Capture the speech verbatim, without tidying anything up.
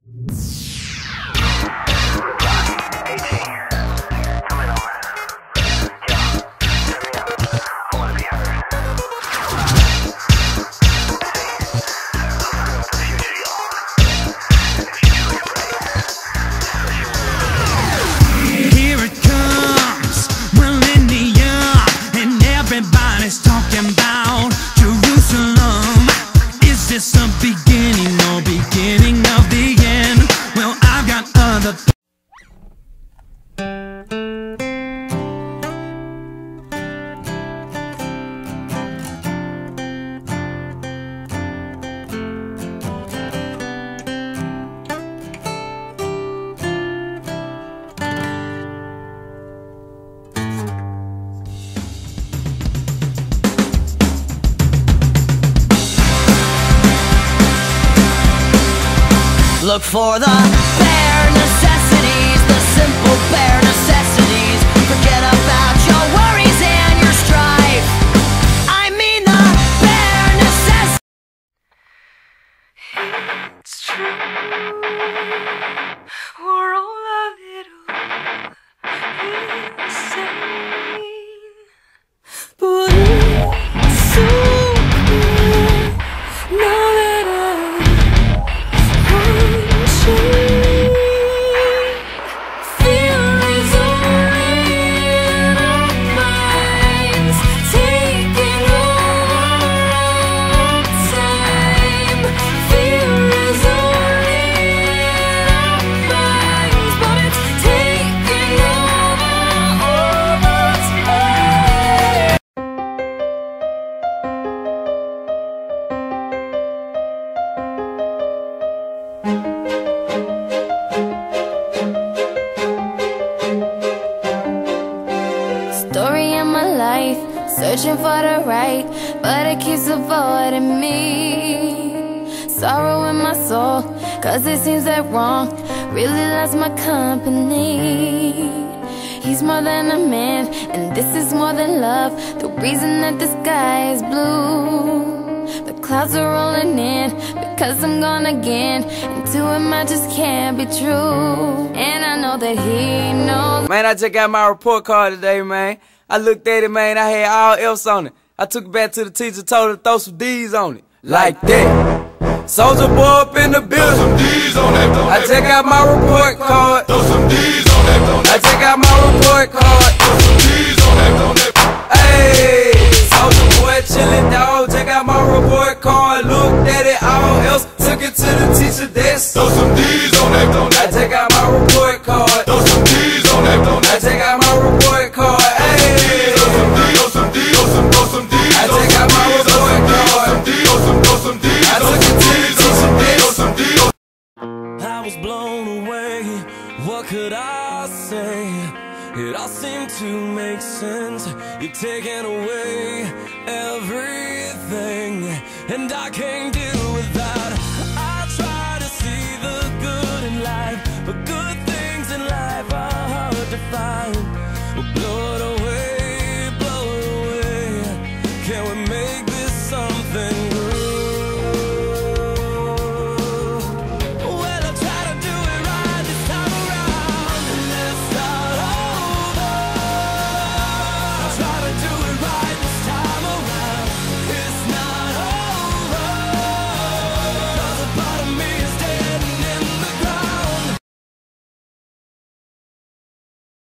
Look for the bare necessities, the simple bare necessities. Forget about your worries and your strife. I mean the bare necessities. It's true, we're all a little insane, but it's so clear now that I searching for the right, but it keeps avoiding me. Sorrow in my soul, cause it seems that wrong really loves my company. He's more than a man, and this is more than love. The reason that the sky is blue, the clouds are rolling in, because I'm gone again, and to him I just can't be true. And I know that he knows. Man, I just got my report card today, man. I looked at it, man, I had all else on it. I took it back to the teacher, told her to throw some D's on it. Like that. Soldier boy up in the building. Throw some D's on that, I just got my report card. Throw some D's on that, I just got my report card. Throw some D's on that, hey, soldier boy chillin', dog. Just got my report card. Looked at it, all else. Took it to the teacher desk. Throw some D's on that, I just got my report card. Throw some D's on that, I just got my report card. I was blown away, what could I say? It all seemed to make sense. You've taken away everything, and I can't do